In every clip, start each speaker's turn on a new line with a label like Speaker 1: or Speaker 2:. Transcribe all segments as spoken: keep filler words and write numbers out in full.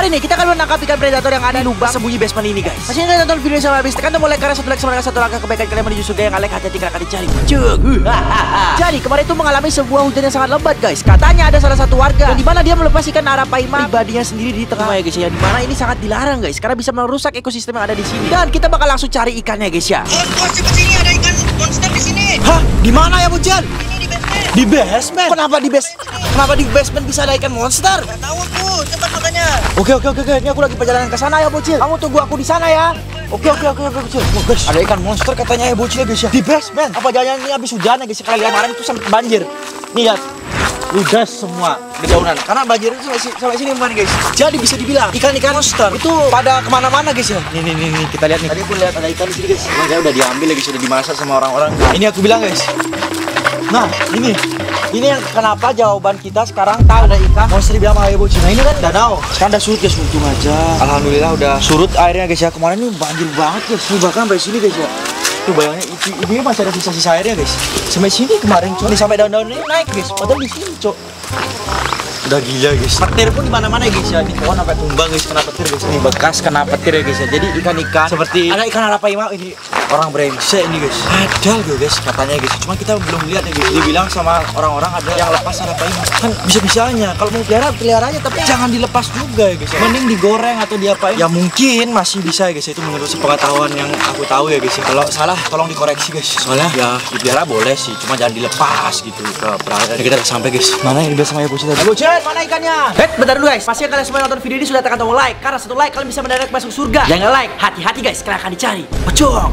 Speaker 1: Kali ini kita akan menangkap ikan predator yang ada di lubang sembunyi basement ini, guys. Masih kalian tonton video sampai habis, tekan tombol like karena satu like sama dengan satu langkah kebaikan kalian menuju surga. Yang like hati-hati akan dicari. Cuk. Jadi kemarin itu mengalami sebuah hujan yang sangat lebat, guys. Katanya ada salah satu warga di mana dia melepas ikan arapaima pribadinya sendiri di tengah ya, guys ya. Di mana ini sangat dilarang, guys, karena bisa merusak ekosistem yang ada di sini. Dan kita bakal langsung cari ikannya, guys ya.
Speaker 2: Oh, bos, cepat sini, ada ikan monster di sini.
Speaker 1: Hah? Di mana ya, Bujan?
Speaker 2: Ini di basement.
Speaker 1: Di basement? Kenapa di base? Kenapa di basement bisa ada ikan monster?
Speaker 2: Gak tahu aku, cepat makanya.
Speaker 1: Oke oke oke, ini aku lagi perjalanan ke sana ya, Bocil. Kamu tunggu aku di sana ya. Oke oke oke oke, Bocil. Oh, guys, ada ikan monster katanya ya, Bocil, guys ya. Di basement. Apa jangan ini habis hujan ya, guys? Kalian kemarin itu sampai banjir. Nih lihat. Ludas semua dedaunan karena banjir itu sampai, sampai sini kemarin, guys. Jadi bisa dibilang ikan-ikan monster itu pada kemana-mana, guys ya. Nih nih nih, nih kita lihat nih. Tadi aku lihat ada ikan di sini, guys. Makanya udah diambil lagi, sudah dimasak sama orang-orang. Nah, ini aku bilang, guys. Nah, ini ini yang kenapa jawaban kita sekarang tahu ada ikan monster di Bama Bocil. Nah, ini kan danau. Sekarang udah surut, guys. Untung aja. Alhamdulillah udah surut airnya, guys ya. Kemarin ini banjir banget, guys. Ini bahkan sampai sini, guys ya. Tuh bayangnya ini, ini masih ada sisa-sisa airnya, guys. Sampai sini kemarin, Cok. Ini sampai daun-daun ini naik, guys. Padahal di sini, Cok. Udah gila, guys. Petir pun di mana-mana, guys ya. Ini pohon sampai tumbang, guys, kena petir, guys. Ini bekas kena petir ya, guys ya. Jadi ikan-ikan seperti ada ikan arapaima ini orang brengsek ini, guys. Ada loh, guys, katanya, guys. Cuma kita belum lihat ya, guys. Dibilang sama orang-orang ada yang lepas arapaima. Kan bisa-bisanya kalau mau pelihara pelihara aja, tapi jangan dilepas juga ya, guys. Mending digoreng atau diapain. Ya mungkin masih bisa ya, guys. Itu menurut sepengetahuan yang aku tahu ya, guys. Kalau salah tolong dikoreksi, guys. Soalnya ya dipelihara boleh sih, cuma jangan dilepas gitu ke perairan. Kita udah sampai, guys. Mana yang biasa sama ya, Bocil tadi? Bocil, mana ikannya? Eh, bentar dulu, guys. Pastikan kalian semua nonton video ini sudah tekan tombol like, karena satu like kalian bisa mendadak masuk surga. Jangan like, hati-hati, guys, kalian akan dicari. Pocong.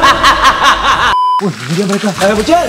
Speaker 1: Wih, ini dia mereka. Ayo, Bocil.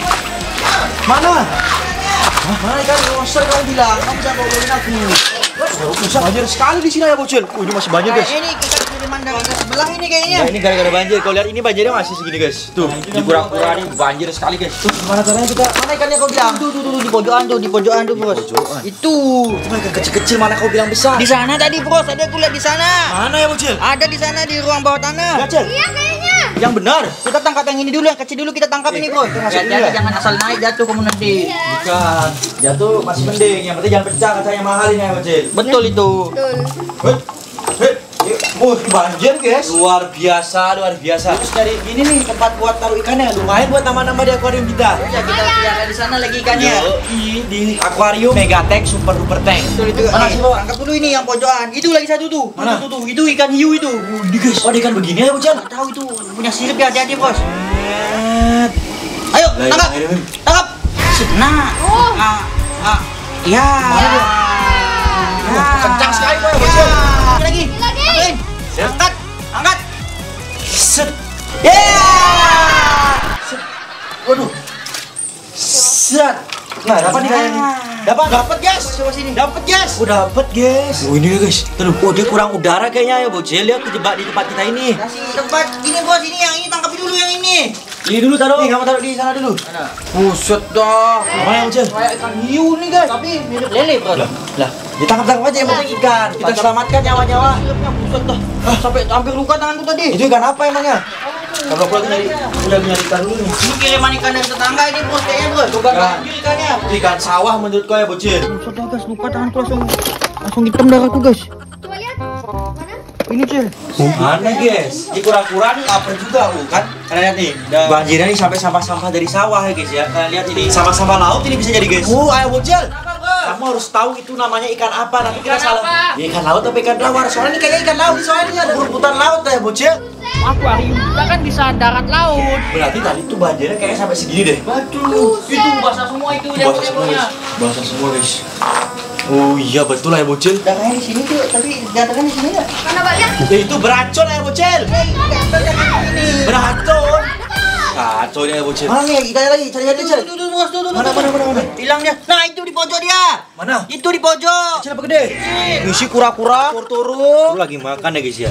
Speaker 1: Mana? Hah? Mana ikan monster kamu bilang? Kamu jangan bawa-bawain aku. Wah, banjir sekali di sini ya, Bocil. Oh, ini masih banjir, guys.
Speaker 2: Ini ikan kiriman dari sebelah ini kayaknya.
Speaker 1: Nah, ini gara-gara banjir. Kau lihat ini banjirnya masih segini, guys. Tuh, di kura-kura ini banjir sekali, guys. Tuh, gimana caranya kita? Mana ikannya kau bilang?
Speaker 2: Tuh, tuh, tuh, di pojokan tuh, di pojokan tuh, bos.
Speaker 1: Pojokan.
Speaker 2: Itu.
Speaker 1: Cuma ikan kecil-kecil, mana kau bilang besar?
Speaker 2: Di sana tadi, bos. Tadi aku lihat di sana.
Speaker 1: Mana ya, Bocil?
Speaker 2: Ada di sana di ruang bawah tanah.
Speaker 1: Bocil.
Speaker 3: Iya kayaknya.
Speaker 1: Yang benar.
Speaker 2: Kita tangkap yang ini dulu, yang kecil dulu kita tangkap ini, bos. Jangan jangan asal naik jatuh kamu nanti.
Speaker 1: Bukan. Jatuh masih mending. Yang penting jangan pecah, katanya mahal ini ya, Bocil.
Speaker 2: Betul itu.
Speaker 3: Betul.
Speaker 1: Hei, hei. Oh, banjir, guys. Luar biasa, luar biasa. Terus dari ini nih tempat buat taruh ikannya. Lumayan buat nama-nama di akuarium kita.
Speaker 2: Ya kita pelihara di sana lagi ikannya.
Speaker 1: Yoi, di akuarium Megatank Super Duper Tank.
Speaker 2: Betul itu.
Speaker 1: Mana
Speaker 2: Eh,
Speaker 1: sih, Bawa?
Speaker 2: angkat dulu ini yang pojokan. Itu lagi satu tuh.
Speaker 1: Mana?
Speaker 2: Tuh, tuh, tuh. Itu ikan hiu itu.
Speaker 1: Oh, ini, guys. Oh, ada ikan begini ya, Bocil?
Speaker 2: Nggak tahu itu punya sirip ya, hati-hati, bos.
Speaker 1: Set.
Speaker 2: Ayo,
Speaker 1: Lah,
Speaker 2: tangkap.
Speaker 1: ini, ini.
Speaker 2: Tangkap. Nah.
Speaker 3: Oh.
Speaker 2: Ah, ah. Ya.
Speaker 1: Mana dia?
Speaker 2: Ya.
Speaker 1: Kencang sekali, Boy,
Speaker 2: Ya.
Speaker 1: Bocil.
Speaker 2: Lagi.
Speaker 3: Lagi.
Speaker 2: Angkatin. Angkat. Angkat.
Speaker 1: Set.
Speaker 2: Yeah.
Speaker 1: Set. Waduh. Set. Nah, dapat nih kayaknya. Dapat, dapat, guys.
Speaker 2: Coba sini.
Speaker 1: Dapat, guys. Oh, dapat, guys. Oh, ini ya, guys. Tuh, oh, dia kurang udara kayaknya ya, Bocil. Lihat kejebak di tempat kita ini.
Speaker 2: Kasih tempat ini, bos. Ini yang ini tangkap dulu yang ini.
Speaker 1: Ini dulu taruh. Nih, kamu taruh di sana dulu.
Speaker 2: Mana? Buset dah.
Speaker 1: Mana yang Bocil?
Speaker 2: Kayak ikan hiu nih, guys. Tapi mirip lele, bro.
Speaker 1: Lah, lah. Ditangkap-tangkap aja yang penting ikan. Kita selamatkan nyawa-nyawa.
Speaker 2: Siripnya buset dah. Sampai hampir luka tanganku tadi.
Speaker 1: Itu ikan apa emangnya? Kalau aku lagi nyari, aku lagi nyari ikan dulu nih.
Speaker 2: Ini kiriman ikan dari tetangga ini, bos. Kayaknya, bro. Coba
Speaker 1: Ya.
Speaker 2: banjir ikannya.
Speaker 1: Itu ikan sawah menurut kau ya, Bocil?
Speaker 2: Buset dah, guys. Luka tanganku langsung langsung hitam darahku, guys.
Speaker 3: Coba lihat. Mana?
Speaker 2: Ini, Cil.
Speaker 1: Mana, guys? Di kura-kura nih lapar juga, Bu, kan? Kalian lihat nih, banjirnya nih sampai sampah-sampah dari sawah ya, guys ya. Kalian lihat ini sampah-sampah laut ini bisa jadi, guys. Oh, ayo, Bocil. Kamu harus tahu itu namanya ikan apa, nanti kita salah. Ya, ikan laut atau ikan lawar? Soalnya ini kayaknya ikan laut, soalnya ini ada rumput laut ya, Bocil.
Speaker 4: Akuarium kita kan bisa darat laut.
Speaker 1: Berarti tadi tuh banjirnya kayaknya sampai segini deh.
Speaker 4: Waduh, itu basah semua itu
Speaker 1: Basah semua,
Speaker 4: demo-demonya.
Speaker 1: guys. Basah semua, guys. Oh iya, betul lah ya, Bocil.
Speaker 2: Darahnya di sini tuh, tapi jatuhkan di sini enggak?
Speaker 3: Mana banyak?
Speaker 1: Ya, itu beracun ya, Bocil. Beracun. Kacau ini ya, Bocil.
Speaker 2: Mana nih ikannya lagi? Cari aja, Cil. Tuh, tuh, bos, tuh, tuh.
Speaker 1: Mana, mana, mana, mana?
Speaker 2: Hilang dia. Nah, itu di pojok dia.
Speaker 1: Mana?
Speaker 2: Itu di pojok.
Speaker 1: Kecil apa gede? Isi kura-kura, turun. Lu lagi makan ya, guys ya.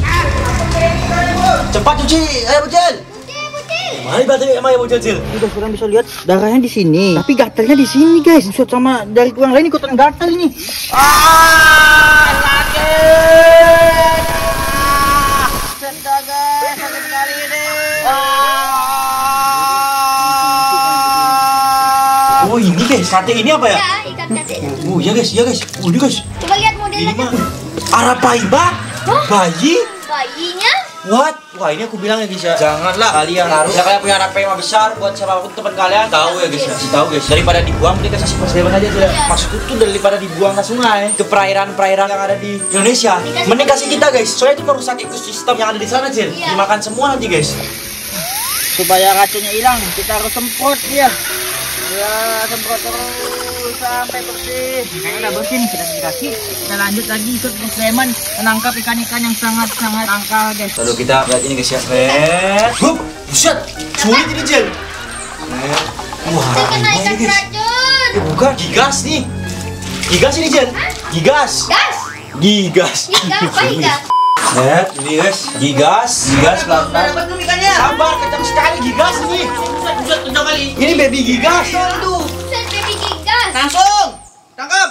Speaker 1: Cepat cuci, ayo, Bocil. Mana baterai emang ya, Bocil, Cil?
Speaker 2: Udah, sekarang bisa lihat darahnya di sini. Tapi gatalnya di sini, guys. Buset, sama dari yang lain ikutan gatal ini. Ah, sakit. Ah, sedang, guys. Sakit sekali ini. Ah.
Speaker 1: Oh, ini, guys. Sate ini apa ya?
Speaker 3: Ya, ikan kate.
Speaker 1: Oh, iya, guys. Iya, guys. Oh, ini, guys.
Speaker 3: Coba lihat
Speaker 1: Ini
Speaker 3: modelnya.
Speaker 1: mah Arapaima?
Speaker 3: Hah?
Speaker 1: Bayi?
Speaker 3: Bayinya?
Speaker 1: What? Wah ini aku bilang ya guys ya, janganlah kalian taruh. Ya kalian punya Arapaima besar buat siapapun teman kalian. Tahu ya guys ya, kasih tahu guys. Daripada dibuang, mereka kasih persetujuan aja sudah. Maksudku tuh daripada dibuang ke sungai, ke perairan-perairan yang ada di Indonesia, mending kasih kita guys. Soalnya itu merusak ekosistem yang ada di sana Cil.
Speaker 3: Iya.
Speaker 1: Dimakan semua nanti guys.
Speaker 2: Supaya racunnya hilang, kita harus semprot dia. Ya, semprot terus sampai bersih.
Speaker 4: Kayaknya udah bersih nih, kita kasih. Kita lanjut lagi ikut Bos Lemon menangkap ikan-ikan yang sangat-sangat langka guys.
Speaker 1: Lalu kita lihat ini guys ya. Red. Hup, buset. Sulit ini Cil. Wah,
Speaker 3: Saya kena
Speaker 1: ini
Speaker 3: ikan
Speaker 1: guys.
Speaker 3: racun.
Speaker 1: Eh, bukan, gigas nih. Gigas ini Cil. Gigas.
Speaker 3: Gas.
Speaker 1: Gigas.
Speaker 3: Gigas, baik gas.
Speaker 1: Lihat, ini guys. Gigas, gigas pelan-pelan.
Speaker 4: Dapat tuh ikannya.
Speaker 1: Sabar, kencang sekali gigas ini.
Speaker 4: Buset, buset, kencang kali.
Speaker 1: Ini baby gigas.
Speaker 4: Tuh,
Speaker 3: Buset, baby gigas.
Speaker 4: langsung. Tangkap.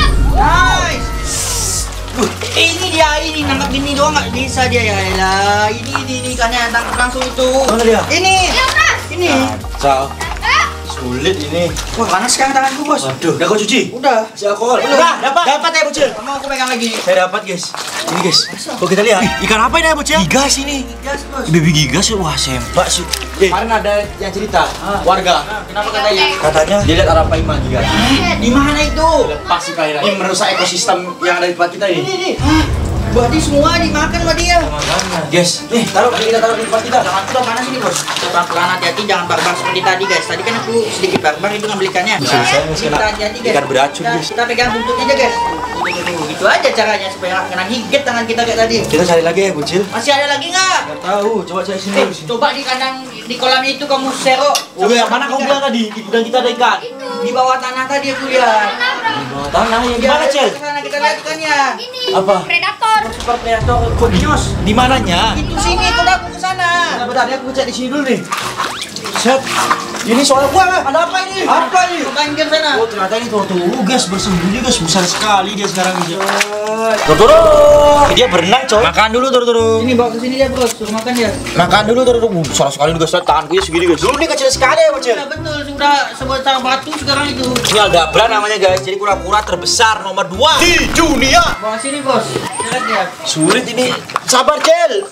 Speaker 4: Nice. Uh, ini dia, ini nangkap gini doang nggak bisa dia ya elah. Ini ini ini ikannya tangkap langsung itu.
Speaker 1: Mana dia?
Speaker 4: Ini.
Speaker 3: Ya, Mas.
Speaker 4: Ini.
Speaker 1: Kacau.
Speaker 3: Tangkap.
Speaker 1: Sulit ini.
Speaker 4: Wah, panas sekarang tanganku, Bos.
Speaker 1: Waduh, udah kau cuci?
Speaker 4: Udah.
Speaker 1: Si alkohol. Udah, dapat. Dapat ya, Bocil.
Speaker 4: Kamu aku pegang lagi.
Speaker 1: Saya dapat, guys. Ini, guys. Kok kita lihat? Ih, ikan apa ini ya, Bocil? Gigas ini.
Speaker 4: Gas, Bos.
Speaker 1: Baby gigas, wah sempak sih. Eh, kemarin ada yang cerita, warga.
Speaker 4: Kenapa katanya?
Speaker 1: Katanya dia lihat Arapaima gigas.
Speaker 4: Di mana itu?
Speaker 1: Lepas sih kalian. Ini merusak ekosistem yang ada di tempat kita
Speaker 4: Ini
Speaker 1: ini.
Speaker 4: nih. Berarti semua dimakan sama dia.
Speaker 1: Makanya. Guys, nih taruh kita taruh di tempat kita.
Speaker 4: Tangan udah panas ini, Bos. Pelan-pelan hati-hati, jangan barbar seperti tadi, guys. Tadi kan aku sedikit barbar itu ngambil ikannya.
Speaker 1: Bisa saya
Speaker 4: Ini
Speaker 1: kena
Speaker 4: kita hati-hati, guys.
Speaker 1: ikan beracun,
Speaker 4: Kita-
Speaker 1: guys.
Speaker 4: Kita pegang buntutnya aja, guys. Tuh, tuh, tuh. Gitu aja caranya supaya nggak kena higit tangan kita kayak tadi.
Speaker 1: Kita cari lagi ya, Bocil.
Speaker 4: Masih ada lagi nggak?
Speaker 1: Gak tahu, coba cari sini.
Speaker 4: Eh, coba di kandang di kolam itu kamu sero.
Speaker 1: Oh, yang mana kamu bilang tadi? Di gudang kita ada ikan.
Speaker 3: Itu.
Speaker 4: Di bawah tanah tadi aku lihat.
Speaker 1: Di bawah tanah ya. Di mana, Cel?
Speaker 4: Sana kita lihat ikannya.
Speaker 3: Ini.
Speaker 1: Apa?
Speaker 3: Predator.
Speaker 4: Super predator kodios.
Speaker 1: Di mananya?
Speaker 4: Itu sini, aku aku ke sana.
Speaker 1: Bentar, bentar, ya aku cek di sini dulu nih. Set. Ini soal gua, ada apa ini? Apa ini?
Speaker 4: Ke banjir sana.
Speaker 1: Oh, ternyata ini Totoro, guys, bersembunyi, guys, besar sekali dia sekarang guys. Totoro, dia berenang, coy. Makan dulu Totoro.
Speaker 4: Ini bawa ke sini dia, Bos. Suruh makan dia.
Speaker 1: Makan dulu Totoro. Uh, besar sekali guys, tanganku ya segini guys. Dulu dia kecil sekali ya, Bocil.
Speaker 4: Sudah betul, sudah sebesar batu sekarang itu.
Speaker 1: Ini Aldabra namanya guys, jadi kura-kura terbesar nomor dua di dunia.
Speaker 4: Bawa sini, Bos. Lihat dia.
Speaker 1: Sulit ini. Sabar, Cel.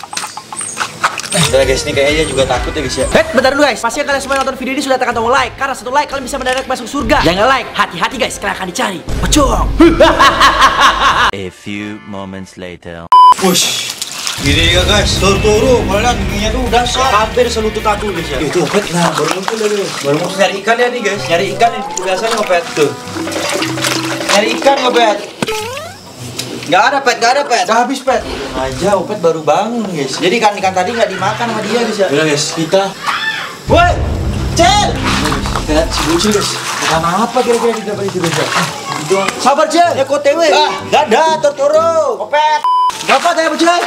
Speaker 1: Udah guys, ini kayaknya juga takut ya guys ya.
Speaker 2: Eh, bentar dulu guys. Pastikan kalian semua nonton video ini sudah tekan tombol like. Karena satu like kalian bisa mendarat masuk surga. Jangan like, hati-hati guys, kalian akan dicari. Pocong.
Speaker 5: A few moments later.
Speaker 1: Push. Ini ya guys, Totoro, kalau lihat giginya tuh udah besar, hampir selutut aku guys ya. Itu Opet, nah baru muncul dulu. Baru muncul nyari ikan ya nih guys, nyari ikan yang biasanya Opet tuh. Nyari ikan Opet.
Speaker 4: Nggak ada, Pet. Nggak ada, Pet.
Speaker 1: Udah habis Pet. Aja Opet baru bangun guys. Jadi ikan-ikan tadi nggak dimakan sama dia guys ya. Udah guys, kita. Woi, Cel. Kita lihat si Bocil guys. Ikan apa kira-kira kita dapat itu guys ya? Itu. Sabar Cel, ya kau tewe. Ah, nggak ada Totoro. Opet. Dapat ya Bocil?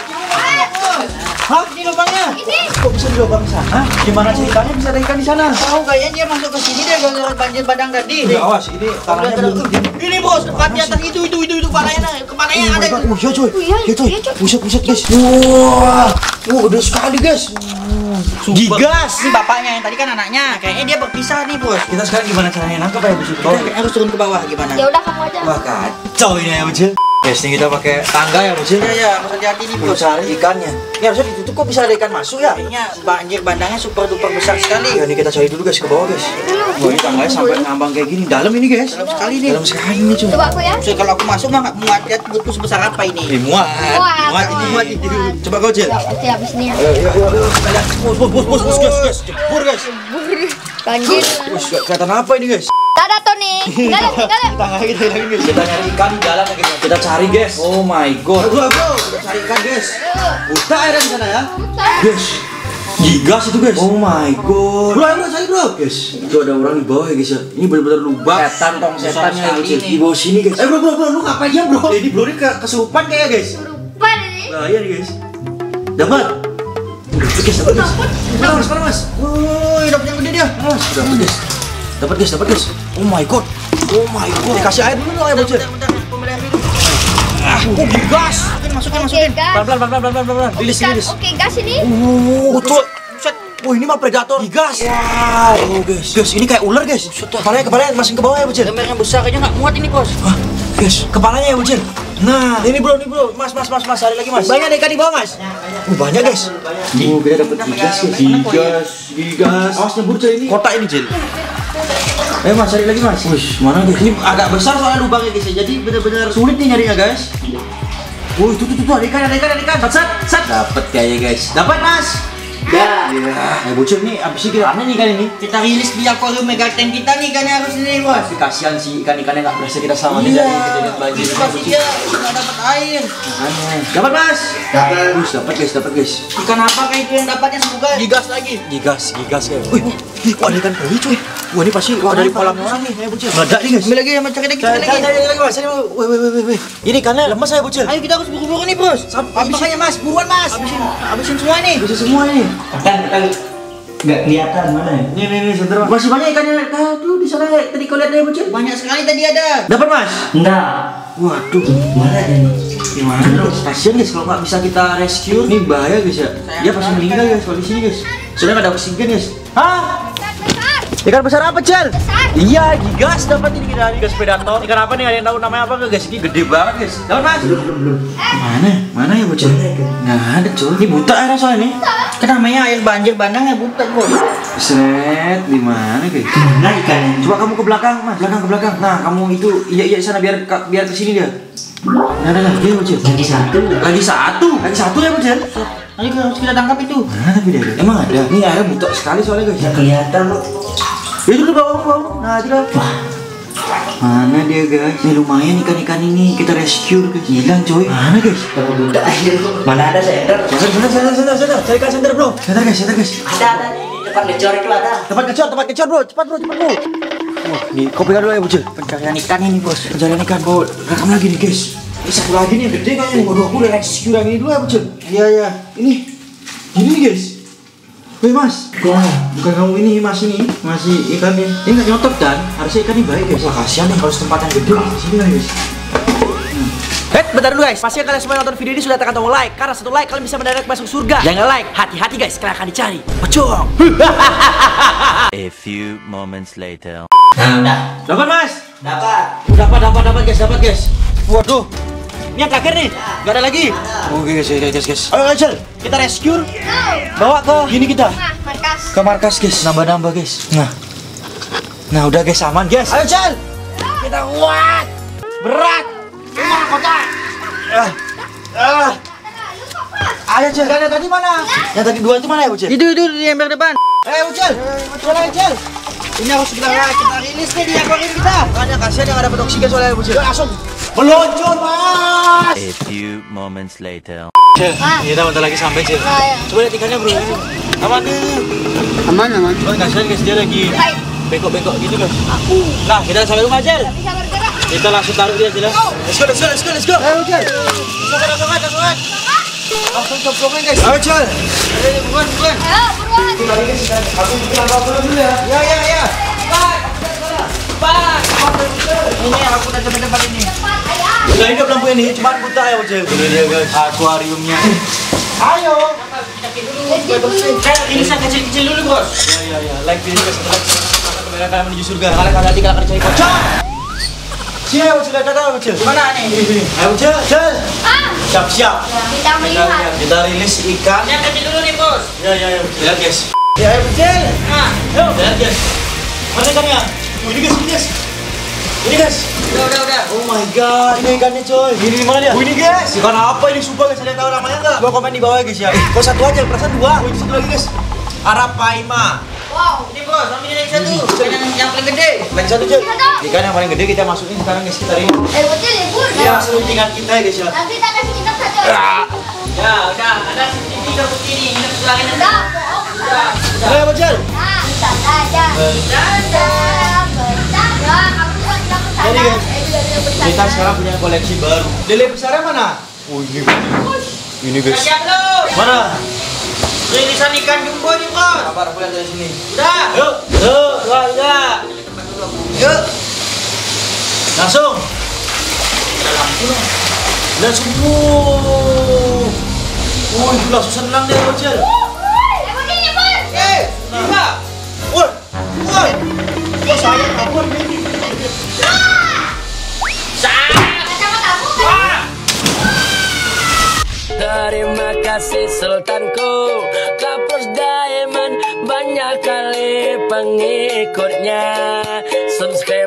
Speaker 1: Hah?
Speaker 4: Ini lubangnya.
Speaker 3: Ini.
Speaker 1: Kok bisa di lubang sana? Gimana ceritanya bisa ada ikan di sana?
Speaker 4: Tahu kayaknya dia masuk ke sini dia gara-gara banjir bandang tadi.
Speaker 1: Udah awas, ini tanahnya belum.
Speaker 4: Ini, Bos, dekat di atas itu itu itu itu kepalanya, kepalanya
Speaker 1: Oh
Speaker 4: ada
Speaker 1: my God,
Speaker 4: itu.
Speaker 1: oh iya coy,
Speaker 3: iya,
Speaker 1: iya coy,
Speaker 3: iya, coy.
Speaker 1: buset buset guys. Wah, wah gede sekali guys. Gigas.
Speaker 4: Ini bapaknya yang tadi kan anaknya. Kayaknya dia berpisah nih, Bos.
Speaker 1: Kita sekarang gimana caranya nangkap ya Bocil?
Speaker 4: Kita kayak harus turun ke bawah gimana?
Speaker 3: Ya udah kamu aja.
Speaker 1: Wah kacau ini ya Bocil. Guys, ini kita pakai tangga ya Bocil.
Speaker 4: Ya ya, harus hati-hati nih,
Speaker 1: Bos
Speaker 4: Bos.
Speaker 1: cari ikannya. Ini harusnya ditutup kok bisa ada ikan masuk ya?
Speaker 4: Kayaknya banjir bandangnya super duper besar sekali.
Speaker 1: Ya ini kita cari dulu guys ke bawah guys. Wah ini tangganya sampai ngambang kayak gini. Dalam ini guys.
Speaker 4: Dalam sekali nih.
Speaker 1: Dalam sekali ini cuy.
Speaker 3: Coba aku ya.
Speaker 4: So, kalau aku masuk mah nggak muat, lihat butuh sebesar apa ini.
Speaker 1: Eh, muat.
Speaker 3: Muat.
Speaker 1: Muat ini.
Speaker 3: Muat.
Speaker 1: Coba kau Cil.
Speaker 3: Ya, pasti habis nih ya.
Speaker 1: Ayo, ayo, ayo, ayo, kita lihat. Bos, bos, bos, bos, bos, guys, guys, jebur guys.
Speaker 3: Banjir.
Speaker 1: Bos, gak kelihatan apa ini guys?
Speaker 3: Tada Tony. Enggak ada, enggak ada.
Speaker 1: Tangan kita hilangin guys. Kita nyari ikan di dalam ya guys. Kita cari guys. Oh my god. Bro, bro, kita cari ikan guys. Udah ada di sana ya. Guys. Gigas itu guys. Oh my god. Bro, bro, cari bro. Guys, itu ada orang di bawah ya guys ya. Ini benar-benar lubang.
Speaker 4: Setan tong, setan
Speaker 1: Besar
Speaker 4: sekali
Speaker 1: sekali
Speaker 4: ini.
Speaker 1: di bawah sini guys. Eh bro, bro, bro, lu ngapain ya bro? Ini bro ini ke kesurupan kayak guys.
Speaker 3: Lupa ini.
Speaker 1: Nah, iya nih guys. Dapat. Udah, guys, dapat guys. Mana mas, mana mas?
Speaker 4: Woi, dapat yang gede dia.
Speaker 1: Mas, dapat guys. Dapat guys, dapat guys. Oh my god. Oh my god. Dikasih air dulu dong ya bocil.
Speaker 4: Bentar, bentar, pembelian dulu.
Speaker 1: Ah, oh gigas.
Speaker 4: Masukin, masukin,
Speaker 3: Oke,
Speaker 4: masukin.
Speaker 3: gas.
Speaker 1: Pelan-pelan, pelan-pelan, pelan-pelan, pelan-pelan. Rilis,
Speaker 3: Gas.
Speaker 1: rilis.
Speaker 3: Oke, gas ini.
Speaker 1: Uh, betul.
Speaker 4: Buset.
Speaker 1: Oh ini mah predator. Gigas. Wow. Oh guys. Guys, ini kayak ular guys. Kepalanya, kepalanya masukin ke bawah ya bocil.
Speaker 4: Lemernya besar aja nggak muat ini, Bos.
Speaker 1: Hah, guys, kepalanya ya bocil. Nah, ini bro, ini bro. Mas, mas, mas, mas, cari lagi mas. Banyak ikan di bawah mas. Uh, banyak guys. Oh, kita dapat gigas guys. Gigas, gigas. Awas nyebur cel ini. Kotak ini cel. Eh mas, cari lagi mas. Wih, mana guys? Ini agak besar soalnya lubangnya guys ya. Jadi benar-benar sulit nih nyarinya guys. Oh, itu tuh tuh ada ikan, ada ikan, ada ikan. Sat, sat, sat. Dapat kayaknya guys. Dapat mas. Ya. Ya, bocil nih abis ini aneh nih ikan ini.
Speaker 4: Kita rilis di akuarium mega tank kita nih ikannya harus ini bos.
Speaker 1: Tapi kasihan sih ikan-ikannya nggak berhasil kita selamatin
Speaker 4: Iya.
Speaker 1: dari kejadian banjir.
Speaker 4: Itu pasti dia nggak dapat air.
Speaker 1: Makanya. Dapat mas. Dapat. Bus, dapat guys, dapat guys.
Speaker 4: Ikan apa kayak itu yang dapatnya semoga
Speaker 1: Gigas lagi. Gigas, gigas guys. Wih, wih, kok ada ikan koi cuy. Wah ini pasti wah dari kolam orang nih, ya bocil. Meledak nih guys.
Speaker 4: ambil lagi sama cari lagi
Speaker 1: Cari
Speaker 4: cari lagi.
Speaker 1: lagi lagi mas. Ini wih wih wih wih. Ini ikannya lemas saya bocil.
Speaker 4: Ayo kita harus buru-buru nih bos.
Speaker 1: Habisin.
Speaker 4: Makanya mas buruan mas. Habisin habisin semua nih.
Speaker 1: Bisa semua ini.
Speaker 2: Kan kan nggak kelihatan mana ya?
Speaker 1: Nih nih nih sebentar mas. Masih banyak ikannya. Aduh di sana tadi kau lihat ya bocil.
Speaker 4: Banyak sekali tadi ada.
Speaker 1: Dapat mas.
Speaker 2: Enggak.
Speaker 1: Waduh.
Speaker 2: Mana dia nih?
Speaker 1: Gimana dong? Kasian guys kalau nggak bisa kita rescue. Ini bahaya guys ya. Dia pasti meninggal guys kalau di sini guys. Soalnya nggak ada oksigen guys. Hah? Ikan besar apa cel? Iya, gigas dapat ini kita gigas predator. Ikan apa nih? Ada yang tahu namanya apa nggak guys? Ini gede banget guys. Dapat mas?
Speaker 2: Belum belum belum.
Speaker 1: Mana? Mana ya bocil? Nggak ada cuy. Ini buta airnya soalnya nih.
Speaker 4: Kan namanya air banjir bandang ya buta bos.
Speaker 1: Seret di mana guys?
Speaker 2: Mana ikannya?
Speaker 1: Coba kamu ke belakang mas, belakang ke belakang. Nah kamu itu iya iya sana biar biar ke sini dia. Nah nah nah dia bocil.
Speaker 2: Lagi satu.
Speaker 1: Lagi satu, lagi satu ya bocil.
Speaker 4: Nanti kita harus kita tangkap itu.
Speaker 1: Mana tapi dia? Emang ada? Ini airnya buta sekali soalnya guys.
Speaker 2: Nggak kelihatan loh.
Speaker 1: Itu tuh bawah bawah. Nah itu dah.
Speaker 2: Wah.
Speaker 1: Mana dia guys? Ini lumayan ikan-ikan ini kita rescue guys. Hilang coy. Mana guys?
Speaker 2: Kalau buta aja. Mana ada senter?
Speaker 1: Center, center, center, center, center. Cari ikan center bro. Center guys, center guys.
Speaker 2: Ada ada di depan lecor itu ada.
Speaker 1: Tempat kecor, tempat kecor bro. Cepat bro, cepat bro. Wah, nih kau pegang dulu ya bocil.
Speaker 4: Pencarian ikan ini bos.
Speaker 1: Pencarian ikan bro. Rekam lagi nih guys. Ini satu lagi nih yang gede kayaknya nih. Waduh, aku udah rescue yang ini dulu ya bocil. Iya iya. Ini, ini nih guys. Wih mas,
Speaker 2: Ya.
Speaker 1: bukan kamu ini mas ini masih ikannya. Ini nggak nyotot kan? Harusnya ikannya baik guys. Wah kasihan nih kalau tempat yang gede di sini kan guys.
Speaker 6: Hei, bentar dulu guys. Pastikan kalian semua yang nonton video ini sudah tekan tombol like. Karena satu like kalian bisa mendarat masuk surga. Jangan like, hati-hati guys, kalian akan dicari. Pecong.
Speaker 5: A few moments later.
Speaker 2: Nah udah.
Speaker 1: Dapat mas?
Speaker 2: Dapat.
Speaker 1: Dapat, dapat, dapat guys, dapat guys. Waduh, ini yang terakhir nih, nggak ada lagi. Oke guys, guys, guys, guys. Ayo Angel, kita rescue, bawa ke gini kita,
Speaker 3: Nah, markas.
Speaker 1: ke markas guys. Nambah-nambah guys. Nah, nah udah guys, aman guys. Ayo Angel, kita kuat, berat, lima kotak. Ah, ah. Ayo Angel, yang tadi mana? Yang tadi dua itu mana ya Angel?
Speaker 4: Itu itu di ember depan.
Speaker 1: Eh Angel, mana Angel?
Speaker 4: Ini harus kita kita rilis nih di akuarium kita.
Speaker 1: Makanya kasihan yang nggak dapat oksigen soalnya Angel. Langsung meluncur mas.
Speaker 5: A few moments later.
Speaker 1: Cel,
Speaker 3: Ah.
Speaker 1: kita bentar lagi sampai Cel.
Speaker 3: Ah, ya.
Speaker 1: Coba lihat ikannya bro ini. Aman deh.
Speaker 4: Aman aman.
Speaker 1: Oh kasihan guys dia lagi
Speaker 3: Baik.
Speaker 1: bengkok-bengkok gitu guys. Nah kita sampai rumah Cel.
Speaker 3: Bisa bergerak.
Speaker 1: Kita langsung taruh dia Cel. Let's go, let's go, let's go, let's go. Ayo Cel. Langsung langsung langsung langsung. Langsung cemplungin guys. Ayo Cel.
Speaker 4: Ayo buruan buruan.
Speaker 3: Ayo, buruan.
Speaker 1: Itu lagi guys. Aku bikin apa dulu ya.
Speaker 4: Ya ya ya. Ini aku udah depan-depan ini.
Speaker 3: Cepat, ayah.
Speaker 1: Udah hidup lampu ini, cuma buta ya Cel. Ini dia guys. Akuariumnya.
Speaker 4: Ayo.
Speaker 1: Kayak ini saya kecil-kecil dulu bos. Ya ya ya. Like video guys. Kita akan menuju surga. Kalian hati-hati kalian cari pocong. Sini ayo Cel, datang Cel.
Speaker 4: Mana nih?
Speaker 1: Ayo Cel, Cel.
Speaker 3: Ah,
Speaker 1: Siap-siap.
Speaker 3: kita melihat.
Speaker 1: Kita rilis ikan.
Speaker 4: Yang kecil dulu nih bos.
Speaker 1: Ya ya ya. Lihat guys.
Speaker 4: Ya ayo kecil. Nah.
Speaker 1: Ayo lihat guys. Mana ikannya? Oh, ini guys, ini guys. Ini guys.
Speaker 4: Udah udah udah.
Speaker 1: Oh my god, ini ikannya coy. Ini di mana dia? Oh, ini guys. Ikan apa ini? Sumpah guys, ada yang tahu namanya enggak? Coba komen di bawah ya guys ya. Eh, kok satu aja, perasaan dua. Oh, ini satu lagi guys. Arapaima.
Speaker 3: Wow.
Speaker 4: Ini bos, ambil yang satu. Ikan yang yang paling gede.
Speaker 1: Lagi satu coy.
Speaker 3: Satu.
Speaker 1: Ikan yang paling gede kita masukin sekarang guys, kita ini.
Speaker 3: Eh, bocil libur.
Speaker 1: Ya, seluruh ikan kita ya guys ya.
Speaker 3: Nanti kita kasih kita satu.
Speaker 4: Ya udah. Ada sini ke sini. Ini sebelah ini.
Speaker 3: Udah, bohong. Udah.
Speaker 1: Ayo bocil.
Speaker 3: Nah, kita saja. Dadah, bentar. Ya, kamu juga tidak kesana.
Speaker 1: Jadi, guys,
Speaker 3: Saya juga tidak kesana.
Speaker 1: Kita sekarang punya koleksi baru. Lele besarnya mana? Oh, ini. Ini guys.
Speaker 4: Siap belum?
Speaker 1: Mana?
Speaker 4: Rilisan ikan jumbo nih bos.
Speaker 1: Sabar, aku lihat dari sini.
Speaker 4: Udah.
Speaker 1: Yuk, yuk, yuk, yuk.
Speaker 4: Yuk.
Speaker 1: Langsung. Langsung. Wow. Oh, itu langsung senang deh bocil.
Speaker 3: Eh, bocil nyebur.
Speaker 4: Eh, lima.
Speaker 1: Woi, woi. Kok sayang kabur ini?
Speaker 3: Sama kamu kan?
Speaker 4: Wah.
Speaker 7: terima kasih sultanku. Kapus Diamond banyak kali pengikutnya. Subscribe